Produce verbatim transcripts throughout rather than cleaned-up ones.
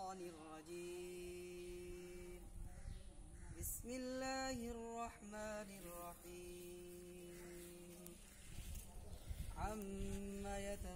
الشيطان الرجيم. بسم الله الرحمن الرحيم. عما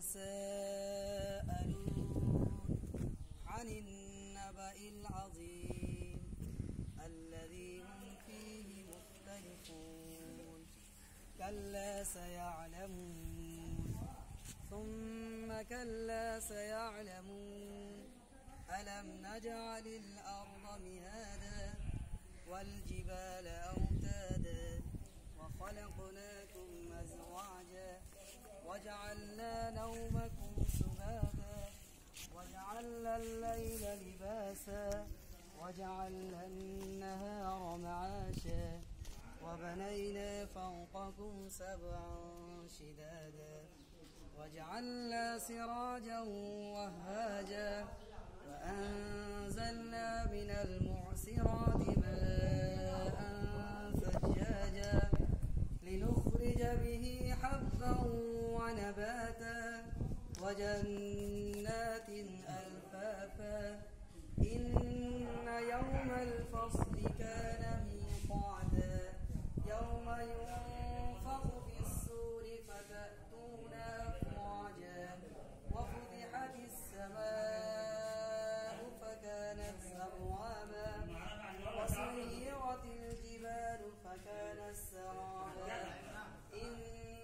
يتساءلون عن النبأ العظيم الذي هم فيه مختلفون. كلا سيعلمون ثم كلا سيعلمون ألم نجعل الأرض مهادا والجبال أوتادا وخلقناكم أزواجا وجعلنا نومكم سباتا وجعلنا الليل لباسا وجعلنا النهار معاشا وبنينا فوقكم سبعا شدادا وجعلنا سراجا وهاجا وأنزلنا من المعصرات ماء ثجاجا لنخرج به حبا ونباتا وجنات ألفافا إن يوم الفصل كان ميقاتا يوم ينفخ في الصور فتأتون أفواجا وفتحت السماء فكانت أبوابا وسيرت الجبال فكانت سرابا إن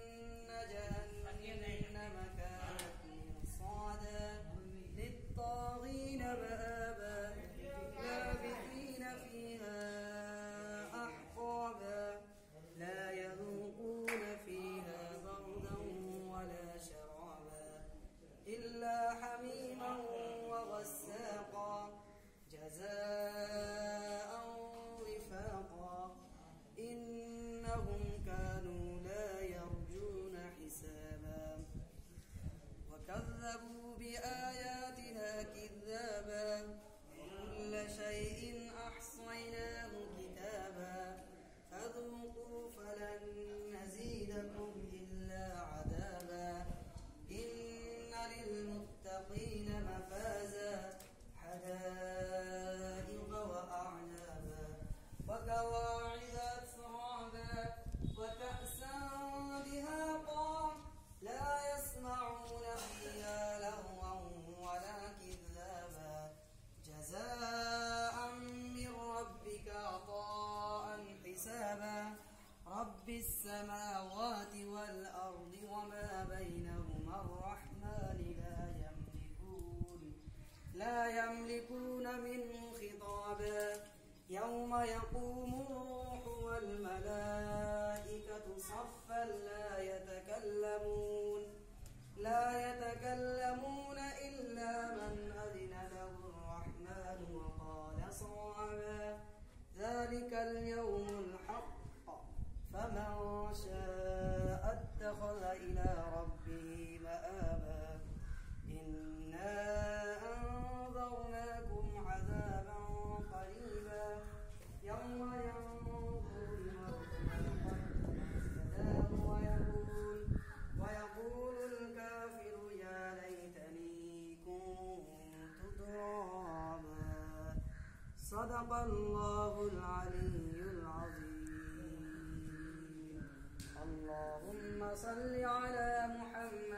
جهنم كانت مرصادا للطاغين مآبا لابثين فيها أحقابا لا يذوقون فيها بردا ولا شرابا إلا حميما وغساقا جزاء وفاقا إنهم كانوا لا يرجون حسابا وكذبوا بآياتنا كذابا وكل شيء أحصيناه كتابا فذوقوا فلن نزيدكم إلا عذابا إن للمتقين مفازا حدائق وأعنابا وكواعب أترابا وكأسا دهاقا لا يسمعون فيها لغوا ولا كذابا جزاء من ربك عطاء حسابا رب السماوات والأرض وما بينهما الرحمن لا يملكون لا يملكون منه خطابا يوم يقوم الروح والملائكة صفا لا يتكلمون لا يتكلمون إلا من أذن له الرحمن وقال صوابا ذلك اليوم الحق فمن شاء اتخذ إلى ربه مآبا إنا أنذرناكم عذابا قريبا يوم ينظر المرء ما قدمت يداه ويقول ويقول الكافر يا ليتني كنت ترابا صدق الله العلي العظيم. اللهم صل على محمد